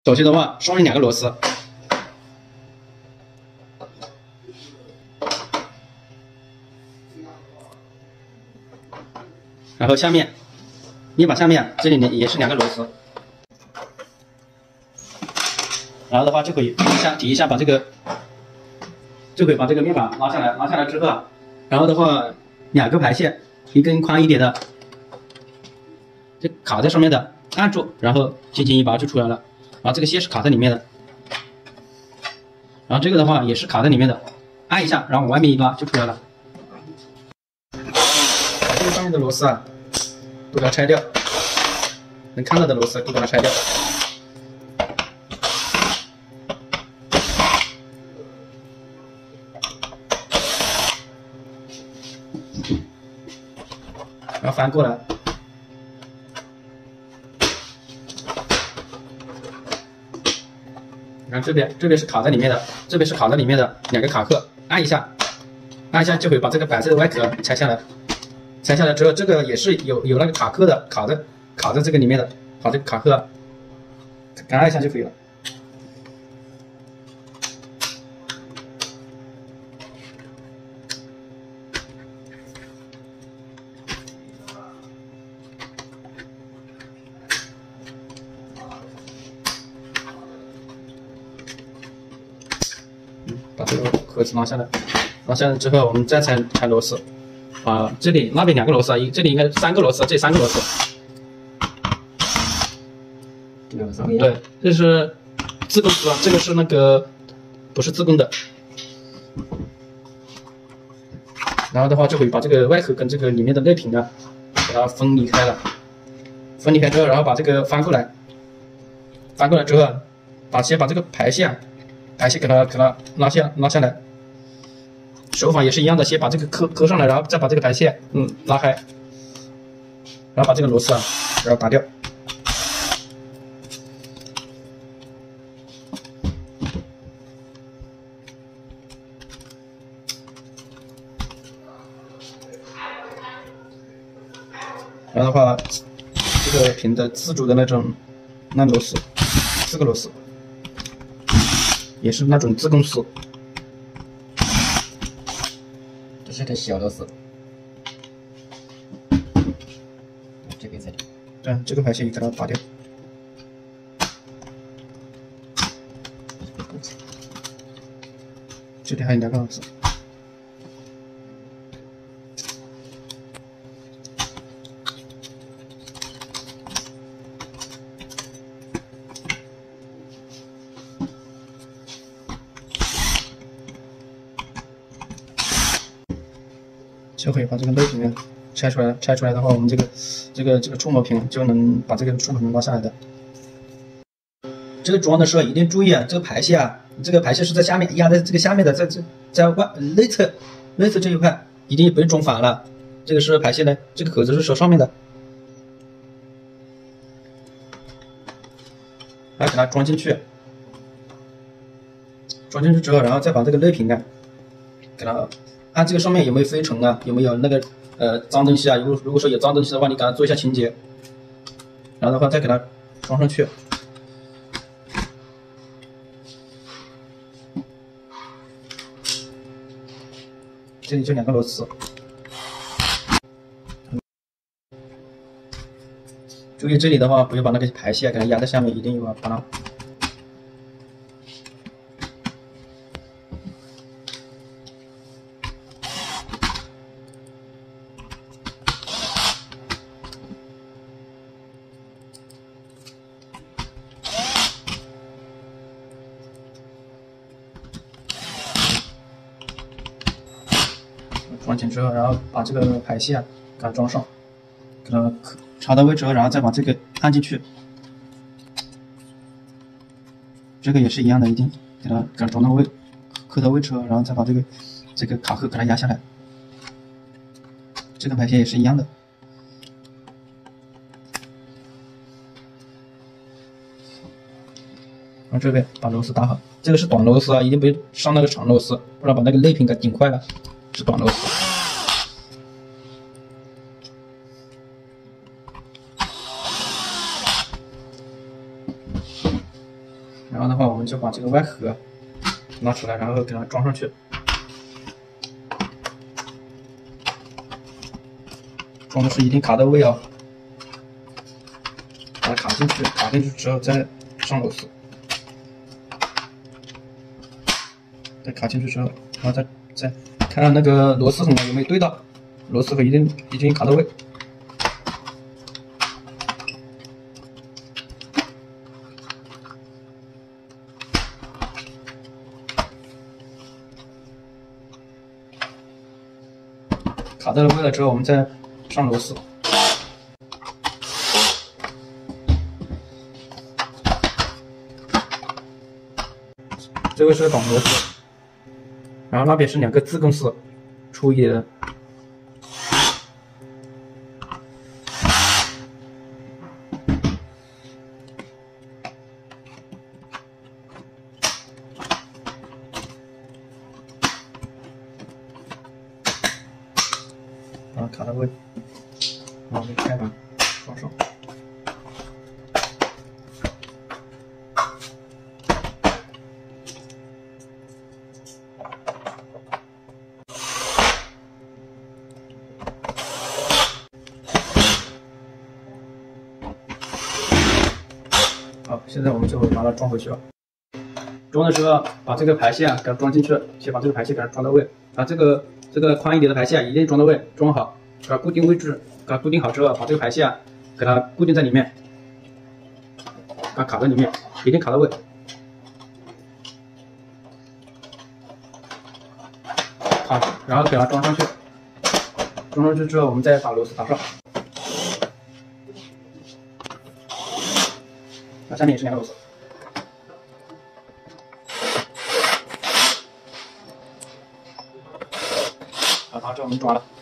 首先的话，双人2个螺丝，然后下面面板下面这里呢也是2个螺丝，然后的话就可以抵一下，把这个面板拉下来，拉下来之后，然后的话2个排线，一根宽一点的，就卡在上面的，按住，然后轻轻一拔就出来了。然后这个线是卡在里面的，然后这个的话也是卡在里面的，按一下，然后往外面一拉就出来了。把这个上面的螺丝都给它拆掉，能看到的螺丝都给它拆掉。然后翻过来。然后这边是卡在里面的，这边是卡在里面的2个卡克，按一下就会把这个白色的外壳拆下来。拆下来之后，这个也是有那个卡克的，卡在这个里面的，把这个卡克按一下就可以了。把这个壳子拉下来，之后我们再拆螺丝。这里那边2个螺丝，这里应该是3个螺丝，这3个螺丝。对，这是自贡丝，这个是那个不是自贡的。然后的话就会把这个外壳跟这个里面的内屏给它分离开了。分离开之后，然后把这个翻过来之后，先把这个排线给它拉下来，手法也是一样的，先把这个磕上来，然后再把这个排线拉开，然后把这个螺丝然后打掉。然后的话，这个屏的自主的那种螺丝，4个螺丝。也是那种自贡丝， 这是个小螺丝，这个在这。 对，这个排线也给它拔掉。这里还有2个螺丝。就可以把这个内屏拆出来。拆出来的话，我们这个触摸屏就能把这个触摸屏拉下来的。这个装的时候一定注意这个排线这个排线是在下面压在这个下面的，在内侧这一块一定不用装反了。这个是排线的，这个壳子是收上面的，然后给它装进去。装进去之后，然后再把这个内屏给它。看这个上面有没有飞尘有没有那个脏东西如果说有脏东西的话，你给它做一下清洁，然后的话再给它装上去。这里就2个螺丝，注意这里的话不要把那个排线给它压在下面，一定要把它。装紧之后，然后把这个排线给它装上，给它插到位之后，然后再把这个按进去。这个也是一样的，一定给它装到位，磕到位之后，然后再把这个卡克给它压下来。这个排线也是一样的。然后这边把螺丝打好，这个是短螺丝一定不要上那个长螺丝，不然把那个内屏给顶坏了。是短螺丝。 然后的话，我们就把这个外盒拿出来，然后给它装上去。装的是一定卡到位啊，把它卡进去，卡进去之后再上螺丝。再卡进去之后，然后再看看那个螺丝孔有没有对到，螺丝孔一定卡到位。卡到了位了之后，我们再上螺丝。这个是绑螺丝。然后那边是2个自贡丝，粗一点的。然后卡到位，然后盖板装上。好，现在我们就把它装回去了。装的时候把这个排线给它装进去，先把这个排线给它装到位，把这个宽一点的排线一定装到位，装好，给它固定位置，给它固定好之后，把这个排线给它固定在里面，给它卡在里面，一定卡到位。好，然后给它装上去，装上去之后，我们再把螺丝打上。那下面也是2个螺丝。好，这我们装了。